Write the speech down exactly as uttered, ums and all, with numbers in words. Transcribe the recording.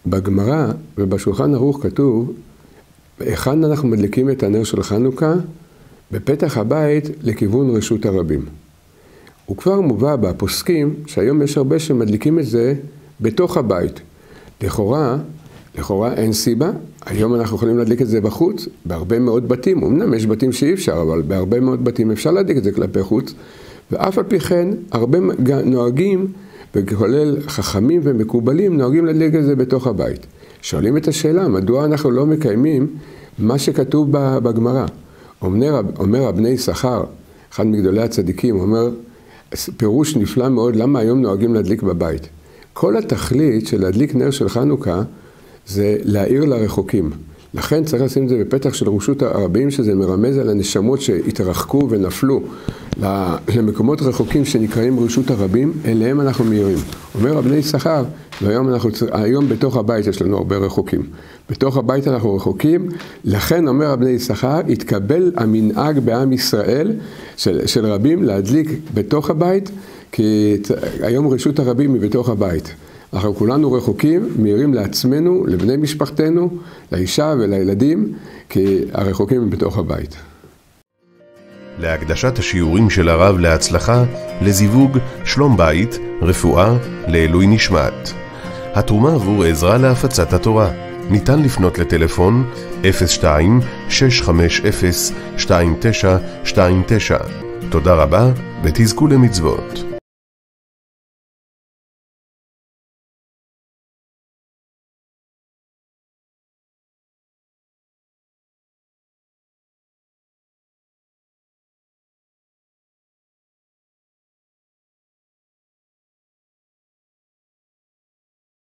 בגמרא ובשולחן ערוך כתוב, היכן אנחנו מדליקים את הנר של חנוכה? בפתח הבית לכיוון רשות הרבים. הוא כבר מובא בפוסקים שהיום יש הרבה שמדליקים את זה בתוך הבית. לכאורה, לכאורה אין סיבה. היום אנחנו יכולים להדליק את זה בחוץ, בהרבה מאוד בתים. אמנם יש בתים שאי אפשר, אבל בהרבה מאוד בתים אפשר להדליק את זה כלפי חוץ. ואף על פי כן, הרבה נוהגים, וכולל חכמים ומקובלים, נוהגים להדליק את זה בתוך הבית. שואלים את השאלה, מדוע אנחנו לא מקיימים מה שכתוב בגמרא? אומר, אומר הבני יששכר, אחד מגדולי הצדיקים, אומר, פירוש נפלא מאוד, למה היום נוהגים להדליק בבית? כל התכלית של להדליק נר של חנוכה, זה להאיר לרחוקים. לכן צריך לשים את זה בפתח של רשות הרבים, שזה מרמז על הנשמות שהתרחקו ונפלו למקומות רחוקים שנקראים רשות הרבים, אליהם אנחנו מאירים. אומר הבני יששכר, והיום אנחנו, היום בתוך הבית יש לנו הרבה רחוקים. בתוך הבית אנחנו רחוקים, לכן אומר הבני יששכר, התקבל המנהג בעם ישראל של, של רבים להדליק בתוך הבית, כי היום רשות הרבים היא בתוך הבית. אנחנו כולנו רחוקים, מאירים לעצמנו, לבני משפחתנו, לאישה ולילדים, כי הרחוקים הם בתוך הבית. להקדשת השיעורים של הרב להצלחה, לזיווג, שלום בית, רפואה, לעילוי נשמת. התרומה עבור עזרה להפצת התורה. ניתן לפנות לטלפון אפס שתיים שש חמש אפס שתיים תשע שתיים תשע. תודה רבה ותזכו למצוות.